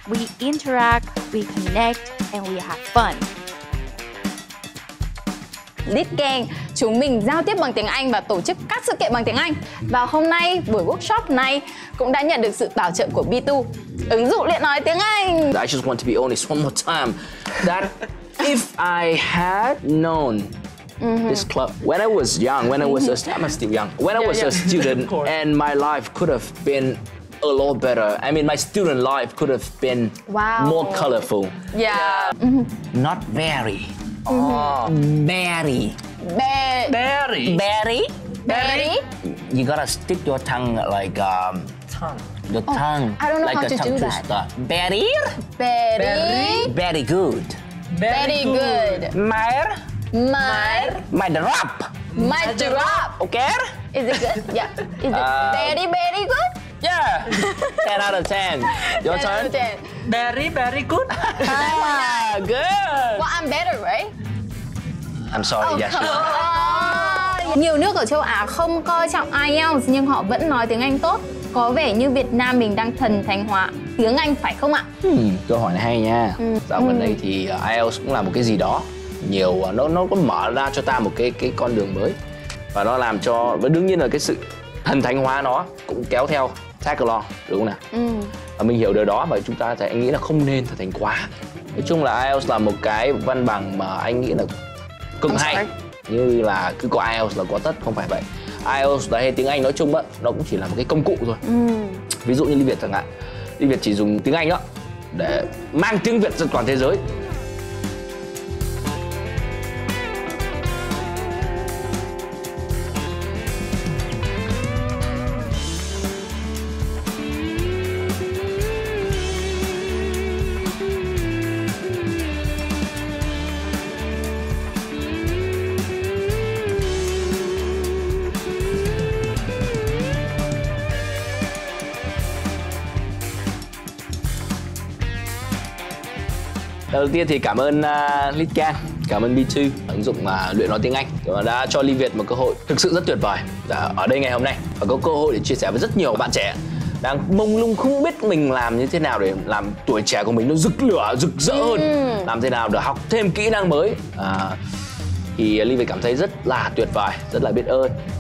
we interact, we connect, and we have fun. LeadGang, chúng mình giao tiếp bằng tiếng Anh và tổ chức các sự kiện bằng tiếng Anh. Và hôm nay, buổi workshop này cũng đã nhận được sự bảo trợ của B2, ứng dụng luyện nói tiếng Anh. I just want to be honest one more time that if I had known this club when I was young, when I was I'm still young, when I was a student, and my life could have been a lot better. I mean, my student life could have been more colorful. Yeah. Not very. Berry. Berry. Berry. Berry. You gotta stick your tongue like your tongue. I don't know like how a to tongue do twister. that. Berry. Berry. Very good. Very good. My drop. My drop. Okay? Is it good? Yeah. Is it very, very good? Yeah. 10 out of 10. Your turn. Very, very good. Good. Well, I'm better, right? I'm sorry. Yes. You are. Nhiều nước ở châu Á không coi trọng IELTS nhưng họ vẫn nói tiếng Anh tốt. Có vẻ như Việt Nam mình đang thần thánh hóa tiếng Anh phải không ạ? Câu hỏi này hay nha. Dạo gần đây thì IELTS cũng là một cái gì đó nhiều, nó có mở ra cho ta một cái con đường mới, và nó làm cho, và đương nhiên là cái sự thần thánh hóa nó cũng kéo theo tag along, đúng không nào? Và mình hiểu điều đó, và chúng ta anh nghĩ là không nên thần thánh quá. Nói chung là IELTS là một cái văn bằng mà anh nghĩ là cực hay, như là cứ có IELTS là có tất, không phải vậy. IELTS hay tiếng Anh nói chung á, nó cũng chỉ là một cái công cụ thôi. Ví dụ như Ly Việt chẳng hạn, Ly Việt chỉ dùng tiếng Anh đó để mang tiếng Việt ra toàn thế giới. Đầu tiên thì cảm ơn LeadGang, cảm ơn B2, ứng dụng luyện nói tiếng Anh đã cho Ly Việt một cơ hội thực sự rất tuyệt vời ở đây ngày hôm nay, và có cơ hội để chia sẻ với rất nhiều bạn trẻ đang mông lung không biết mình làm như thế nào để làm tuổi trẻ của mình nó rực lửa, rực rỡ hơn, làm thế nào để học thêm kỹ năng mới. Thì Ly Việt cảm thấy rất là tuyệt vời, rất là biết ơn.